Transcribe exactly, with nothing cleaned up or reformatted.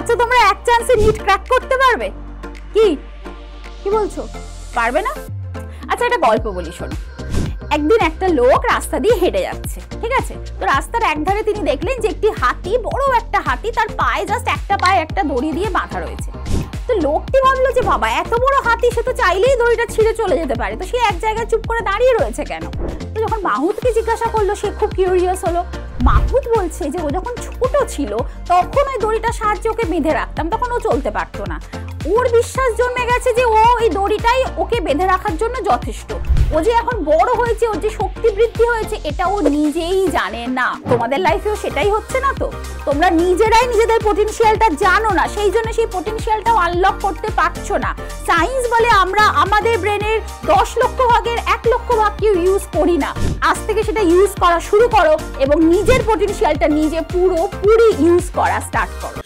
আচ্ছা তোমরা এক চান্সে নিট ক্র্যাক করতে পারবে? কি কি বলছো, পারবে না? আচ্ছা একটা গল্প বলি শোনো। একদিন একটা লোক রাস্তা দিয়ে হেঁটে যাচ্ছে, ঠিক আছে? তো রাস্তার একধারে তিনি দেখলেন যে একটি হাতি, বড় একটা হাতি, তার পায়ে জাস্ট একটা পায়ে একটা দড়ি দিয়ে বাঁধা রয়েছে। তো লোকটি ভাবলো যে বাবা এত বড় হাতি, সে তো চাইলেই দড়িটা ছিঁড়ে চলে যেতে পারে, তো সে এক জায়গায় চুপ করে দাঁড়িয়ে রয়েছে কেন? তো যখন মাহুতকে জিজ্ঞাসা করলো, সে খুব কিউরিয়াস হলো। মাহুত বলছে যে ও যখন ছোট ছিল তখন ওই দড়িটা সাহায্যে ওকে বেঁধে রাখতাম, তখন ও চলতে পারতো না। ওর বিশ্বাস জন্মে গেছে যে ও এই দড়িটাই ওকে বেঁধে রাখার জন্য যথেষ্ট। ও যে এখন বড় হয়েছে, ওর যে শক্তি বৃদ্ধি হয়েছে, এটা ও নিজেই জানে না। তোমাদের লাইফেও সেটাই হচ্ছে না? তো তোমরা নিজেরাই নিজেদের পটেনশিয়ালটা জানো না, সেই জন্য সেই পটেনশিয়ালটাও আনলক করতে পারছো না। সায়েন্স বলে আমরা আমাদের ব্রেনের দশ লক্ষ ভাগের এক লক্ষ ভাগকে ইউজ করি না। আজ থেকে সেটা ইউজ করা শুরু করো এবং নিজের পটেনশিয়ালটা নিজে পুরোপুরি ইউজ করা স্টার্ট করো।